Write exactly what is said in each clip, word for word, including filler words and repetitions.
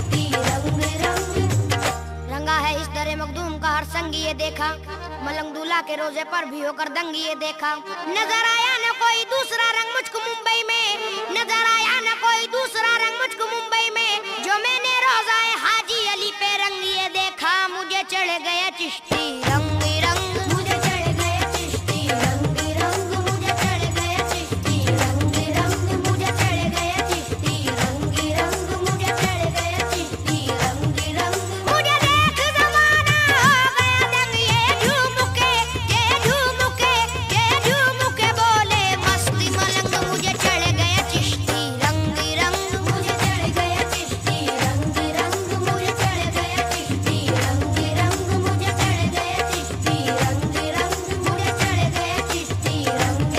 चिश्ती रंग रंग। रंगा है इस दरे मखदूम का हर संग ये देखा, मलंग दूल्हा के रोजे पर भी होकर दंग ये देखा। नजर आया न कोई दूसरा रंग मुझको मुंबई में, नजर आया न कोई दूसरा रंग मुझको मुंबई में, जो मैंने रोज़ाए हाजी अली पे रंग ये देखा। मुझे चढ़ गया चिश्ती रंग रंग, मुझे चढ़ गया चिश्ती रंग रंग, मुझे चढ़ गया चिश्ती रंग रंग, मुझे चढ़ गया चिश्ती रंग रंग, मुझे चढ़ गया चिश्ती रंग रंग। मुझे देख ज़माना हो गया दंग, ये झूम के ये झूम के ये झूम के बोले मस्ती मलंग। मुझे चढ़ गया चिश्ती रंग रंग, मुझे चढ़ गया चिश्ती रंग रंग, मुझे चढ़ गया चिश्ती रंग रंग, मुझे चढ़ गया चिश्ती रंग रंग, मुझे चढ़ गया चिश्ती रंग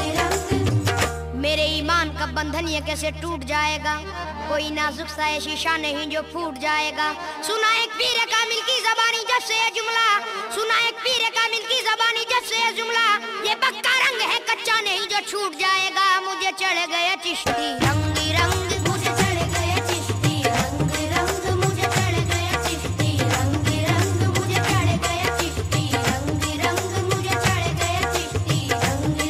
रंग। मेरे ईमान का बंधन ये कैसे टूट जाएगा, कोई नाजुक सा ये शीशा नहीं जो फूट जाएगा। सुना एक पीर कामिल की ज़बानी जब से ये जुमला, सुना एक पीर कामिल की ज़बानी जब से ये जुमला, ये पक्का रंग है कच्चा नहीं जो छूट जाएगा। मुझे चढ़ गया चिश्ती रंग रंग, मुझे चढ़ गया चिश्ती रंग रंग, मुझे चढ़ गया चिश्ती रंग रंग, मुझे चढ़ गया चिश्ती रंग रंग, मुझे चढ़ गया चिश्ती रंग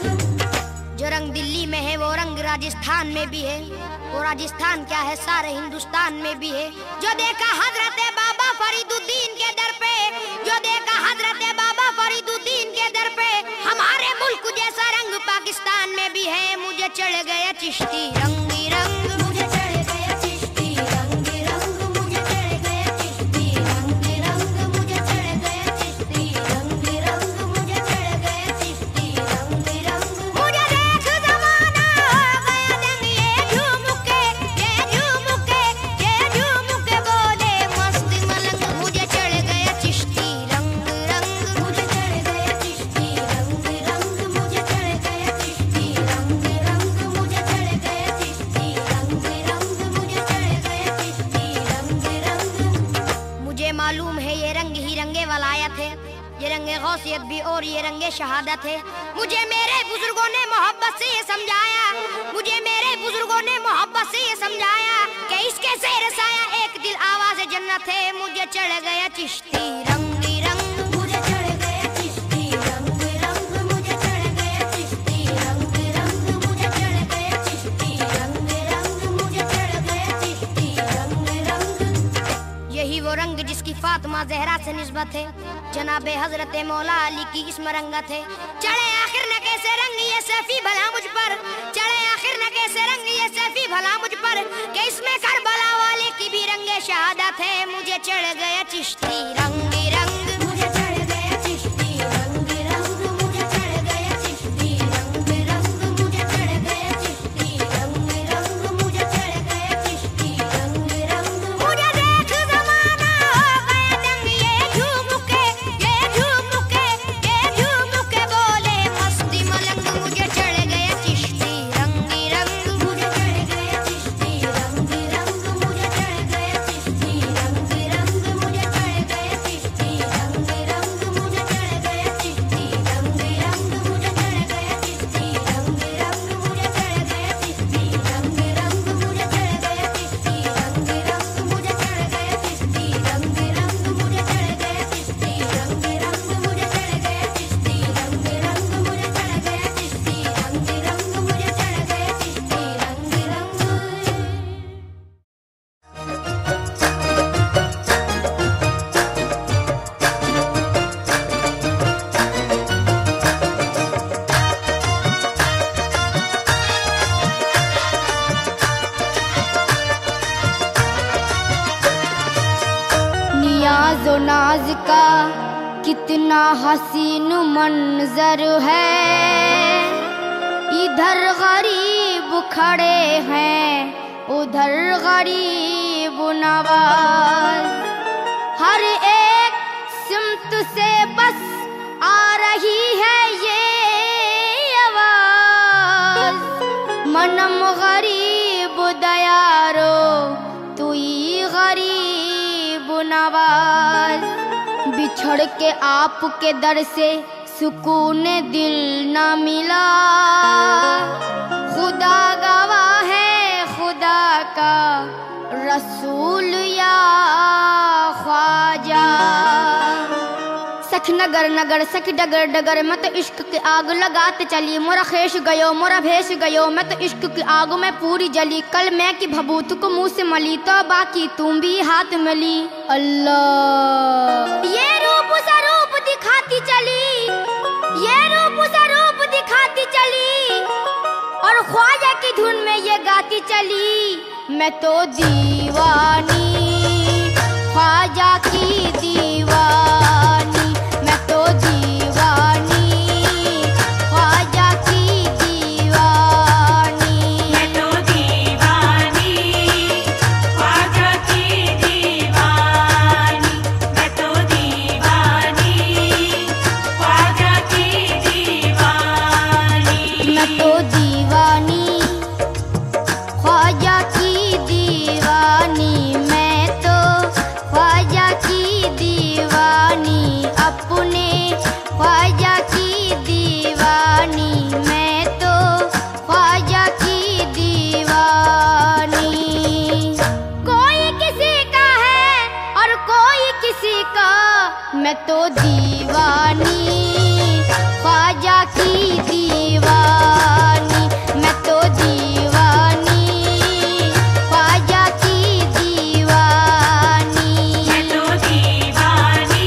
रंग। जो रंग दिल्ली में है वो रंग राजस्थान में भी है, वो राजस्थान क्या है सारे हिंदुस्तान में भी है। जो देखा हजरत बाबा फरीदुद्दीन के दर पे, जो देखा हजरत बाबा फरीदुद्दीन के दर पे, हमारे मुल्क जैसा रंग पाकिस्तान में भी है। मुझे चढ़ गया चिश्ती रंग रंग, मुझे चढ़ गया चिश्ती रंग रंग, मुझे चढ़ गया चिश्ती रंग रंग, मुझे चढ़ गया चिश्ती रंग रंग, मुझे चढ़ गया चिश्ती रंग रंग। मुझे देख ज़माना हो गया दंग, ये झूम के ये झूम के ये झूम के बोले मस्ती मलंग। मुझे चढ़ गया चिश्ती रंग रंग, मुझे चढ़ गया चिश्ती रंग रंग, मुझे चढ़ गया चिश्ती रंग रंग, मुझे चढ़ गया चिश्ती रंग रंग, मुझे चढ़ गया चिश्ती रंग रंग। मुझे मालूम है ये रंग ही रंगे वलायत है, ये रंगे गौसियत भी और ये रंगे शहादत है। मुझे मेरे बुजुर्गों ने मोहब्बत से ये समझाया, मुझे मेरे बुजुर्गों ने मोहब्बत से ये समझाया कि इसके सैर साया एक दिल आवाज़ जन्नत है। मुझे चढ़ गया चिश्ती रंग रंग, मुझे चढ़ गया चिश्ती रंग रंग, मुझे चढ़ गया चिश्ती रंग रंग, मुझे चढ़ गया चिश्ती रंग रंग, मुझे चढ़ गया चिश्ती रंग रंग। यही वो रंग जिसकी फातिमा ज़हरा से निस्बत है, जनाबे हजरत मौला अली की इसमें रंगत है। चढ़े आखिर न कैसे रंग ये सैफी भला मुझ पर, चढ़े आखिर न कैसे रंग ये सैफी भला मुझ पर, कि इसमें करबला वाले की भी रंगे शहादत है। मुझे चढ़ गया चिश्ती रंग रंग, मुझे चढ़ गया चिश्ती रंग रंग, मुझे चढ़ गया चिश्ती रंग रंग, मुझे चढ़ गया चिश्ती रंग रंग, मुझे चढ़ गया चिश्ती रंग रंग। मुझे देख ज़माना हो गया दंग, ये झूम के ये झूम के ये झूम के बोले मस्ती मलंग। मुझे चढ़ गया चिश्ती रंग रंग, मुझे चढ़ गया चिश्ती रंग रंग, मुझे चढ़ गया चिश्ती रंग रंग, मुझे चढ़ गया चिश्ती रंग रंग, मुझे चढ़ गया चिश्ती रंग रंग, मुझे चढ़ गया चिश्ती रंग रंग, मुझे चढ़ गया चिश्ती रंग रंग, मुझे चढ़ गया चिश्ती रंग रंग, मुझे चढ़ गया चिश्ती रंग रंग, मुझे चढ़ गया चिश्ती रंग रंग, मुझे चढ़ गया चिश्ती रंग रंग, मुझे चढ़ गया चिश्ती रंग रंग, मुझे चढ़ गया चिश्ती नियाज़ो नाज का कितना हसीन मंजर है, इधर गरीब खड़े हैं उधर गरीब नवाज, हर एक सिमत से बस आ रही है ये आवाज, मनम गरीब दयारो तुई गरीब नवाज, बिछड़ के आपके दर से सुकून दिल न मिला, खुदा गवाह है खुदा का रसूल या देख नगर नगर सखी डगर डगर, मैं तो इश्क की आग लगाते चली, मोरा खेश गयो मोरा भेष गयो, मैं तो इश्क की आग में पूरी जली। कल मैं की भभूत को मुंह से मली, तो बाकी तुम भी हाथ मिली। अल्लाह ये रूप सा रूप दिखाती चली, ये रूप सा रूप दिखाती चली, और ख्वाजा की धुन में ये गाती चली। मैं तो दीवानी ख्वाजा की दीवानी, मैं तो दीवानी ख्वाजा की दीवानी, मैं तो दीवानी ख्वाजा की दीवानी, मैं तो दीवानी ख्वाजा की दीवानी, मैं तो दीवानी ख्वाजा की दीवानी, मैं तो ख्वाजा की दीवानी, अपने ख्वाजा की दीवानी, मैं तो ख्वाजा की दीवानी। कोई किसी का है और कोई किसी का, मैं तो दीवानी ख्वाजा की दीवानी, मैं तो दीवानी ख्वाजा की दीवानी, मैं तो दीवानी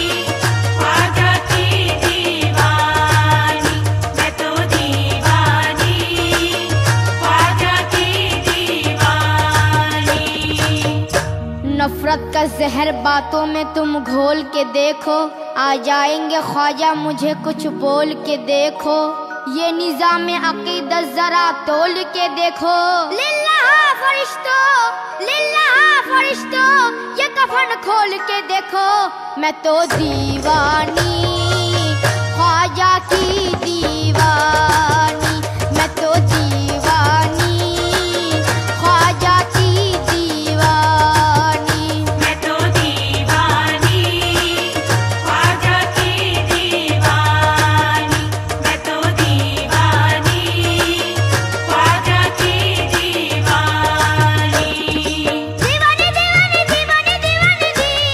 ख्वाजा की दीवानी, मैं तो दीवानी ख्वाजा की दीवानी। नफरत का जहर बातों में तुम घोल के देखो, आ जाएंगे ख्वाजा मुझे कुछ बोल के देखो। ये निजाम अकीदत जरा तोल के देखो। लिल्लाह फरिश्तों लिल्लाह फरिश्तों, ये कफन खोल के देखो। मैं तो दीवानी ख्वाजा की दीवानी, मैं तो दीवानी ख्वाजा की दीवानी, मैं तो दीवानी ख्वाजा की दीवानी, मैं तो दीवानी ख्वाजा की दीवानी। दीवानी दीवानी दीवानी दीवानी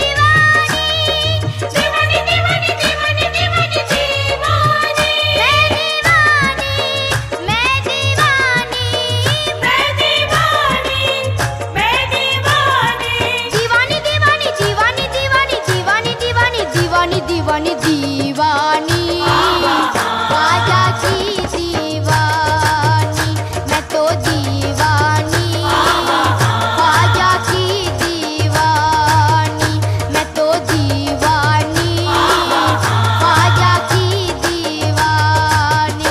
दीवानी, दीवानी दीवानी दीवानी दीवानी दीवानी, मैं दीवानी मैं दीवानी, मैं दीवानी मैं दीवानी, दीवानी दीवानी दीवानी दीवानी दीवानी दीवानी दीवानी दीवानी ख्वाजा की दीवानी, मैं तो दीवानी ख्वाजा की दीवानी, मैं तो दीवानी ख्वाजा की दीवानी।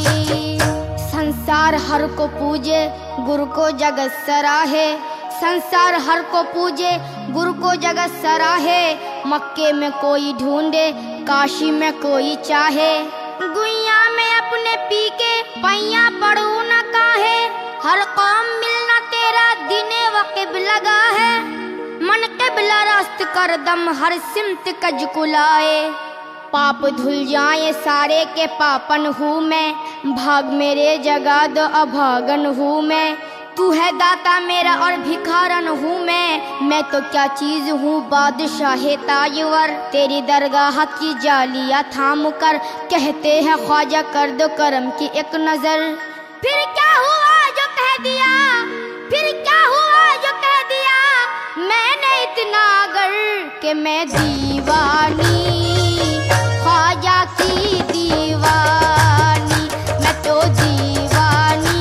संसार हर को पूजे गुरु को जगत सराहे, संसार हर को पूजे गुरु को जगत सराहे। मक्के में कोई ढूंढे काशी में कोई चाहे, गुइया में अपने पी के पैया पड़ू न काहे। हर कौम मिलना तेरा दिने वक़िब लगा है, मन क़िबला रास्त कर दम हर सिमत कज कुलाए। पाप धुल जाए सारे के पापन हूँ मैं, भाग मेरे जगा दो अभागन हूँ मैं। तू है दाता मेरा और भिखारन हूँ मैं, मैं तो क्या चीज हूँ बादशाह ताजवर। तेरी दरगाह की जालिया थाम कर कहते हैं ख्वाजा कर दो करम की एक नजर। फिर क्या हुआ जो कह दिया, फिर क्या हुआ जो कह दिया मैंने इतना अगर कि मैं दीवानी ख्वाजा की दीवानी, मैं तो दीवानी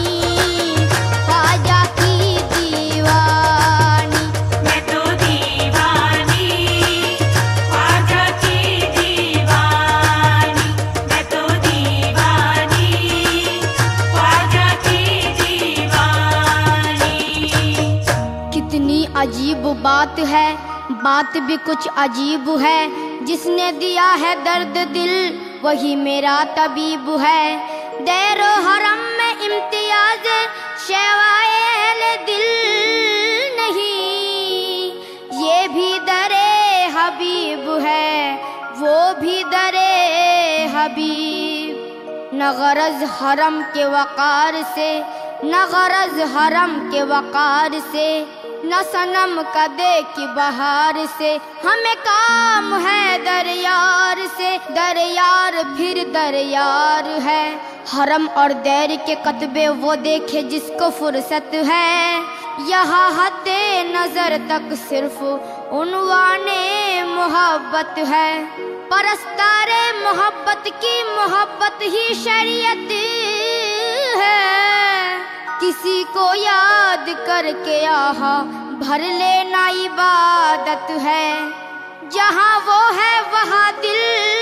ख्वाजा की दीवानी, मैं तो दीवानी ख्वाजा की दीवानी, मैं तो दीवानी ख्वाजा की दीवानी। कितनी अजीब बात है, बात भी कुछ अजीब है। जिसने दिया है दर्द दिल वही मेरा तबीब है। दैरो हरम में इम्तियाज शेवाए दिल नहीं, ये भी दरे हबीब है वो भी दरे हबीब। न गरज हरम के वकार से, न गरज हरम के वकार से, न सनम का देखी बहार से, हमें काम है दरयार से, दरयार फिर दरयार है। हरम और दैर के कतबे वो देखे जिसको फुर्सत है, यहाँ हद्दे नजर तक सिर्फ उन्वाने मोहब्बत है। परस्तारे मोहब्बत की मोहब्बत ही शरीयत है, किसी को याद करके आहा भर लेना इबादत है। जहाँ वो है वहाँ दिल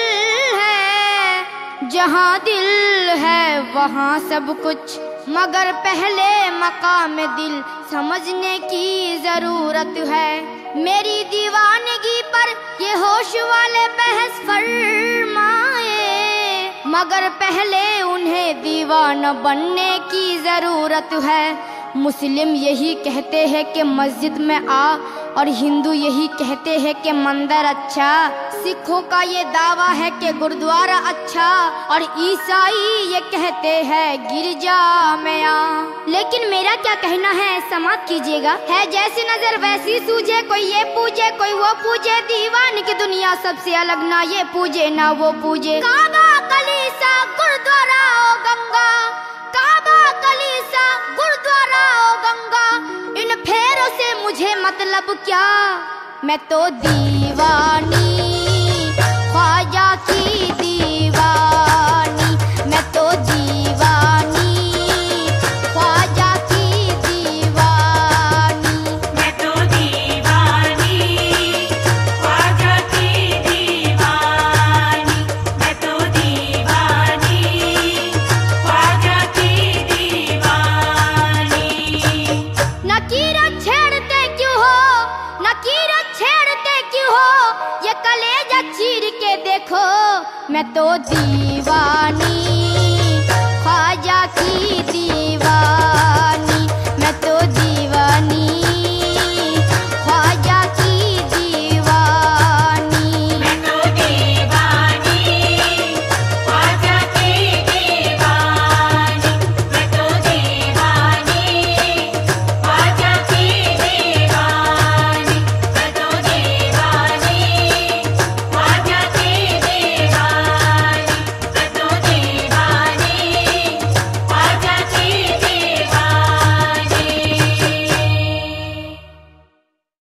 है, जहाँ दिल है वहाँ सब कुछ, मगर पहले मकाम दिल समझने की जरूरत है। मेरी दीवानगी पर ये होश वाले बहस फरमाए, मगर पहले उन्हें दीवाना बनने की जरूरत है। मुस्लिम यही कहते हैं कि मस्जिद में आ, और हिंदू यही कहते हैं कि मंदिर अच्छा। सिखों का ये दावा है कि गुरुद्वारा अच्छा, और ईसाई ये कहते हैं गिरजा में आ। लेकिन मेरा क्या कहना है समाप्त कीजिएगा। है जैसी नजर वैसी सूझे, कोई ये पूजे कोई वो पूजे, दीवान की दुनिया सबसे अलग, ना ये पूजे ना वो पूजे। काबा कलीसा गुरुद्वारा ओ गंगा, काबा कलीसा गुरुद्वारा ओ गंगा, इन फेरों से मुझे मतलब क्या, मैं तो दीवानी ख्वाजा की दीवानी, मैं तो दीवानी ख्वाजा की दीवानी, मैं तो दीवानी ख्वाजा की दीवानी, मैं तो दीवानी ख्वाजा की दीवानी। नकीरत छेड़ते क्यों हो, नकीरत छेड़ते क्यों हो, ये कलेजा चीर के देखो, मैं तो दीवानी ख्वाजा की दीवानी।